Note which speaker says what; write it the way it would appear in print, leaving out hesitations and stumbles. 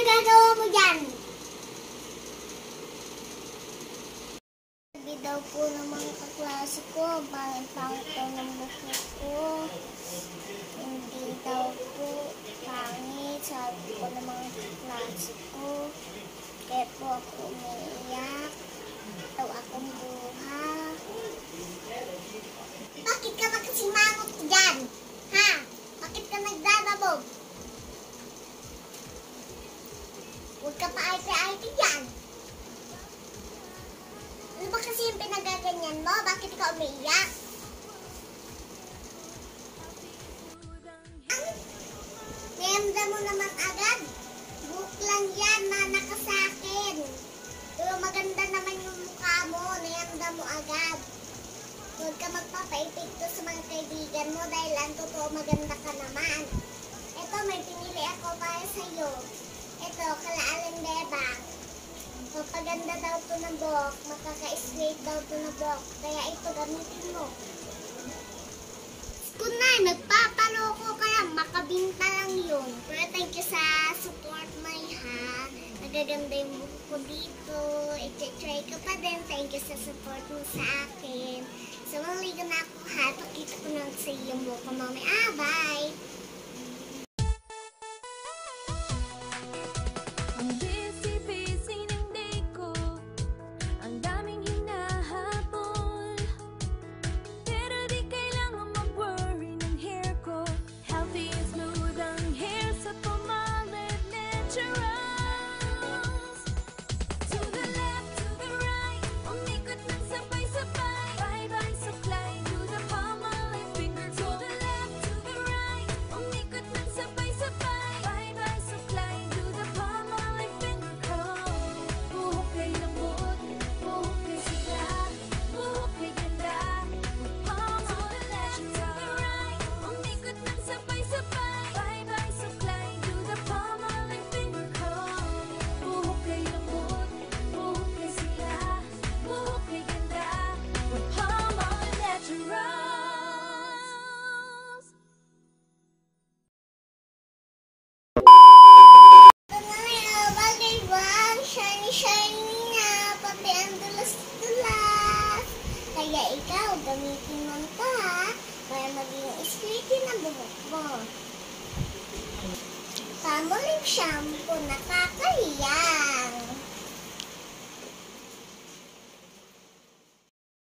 Speaker 1: gagawa mo dyan? Sabi daw po ng mga kaklase ko, pangit-pangit daw ng buhok ko. Hindi daw po pangit, sabi ko ng mga kaklase ko. Kaya po ako umiiyak. Daw akong buha. Bakit ka magkasimangot dyan? Ha? Bakit ka nagdadabog? Huwag ka pa arte-arte dyan. Ano ba kasi yung pinagaganyan mo? Bakit ka umiiyak? Nayamda mo naman agad. Buhok lang yan na nakasakin. Pero maganda naman yung mukha mo. Nayamda mo agad. Huwag ka magpapaipigto sa mga kaibigan mo dahil ang totoo maganda ka naman. Ito, may pinili ako para sa'yo. Ito, kalaalang bebang. Papaganda daw to ng buhok, makaka-straight daw to ng buhok. Kaya ito, gamitin mo. Kunay, nagpapaloko ka lang, makabinta lang yun. Pero thank you sa support, May, ha. Nagaganda yung buhok ko dito. I-try ko pa din. Thank you sa support mo sa akin. So, maligo na ako, ha. Pakita ko lang sa iyo yung buhok ko, mami. Bye! Kaya ikaw, gamitin mo ito, ha? Para maging straighten ang buhok mo. Palmolive shampoo, nakakahiyang.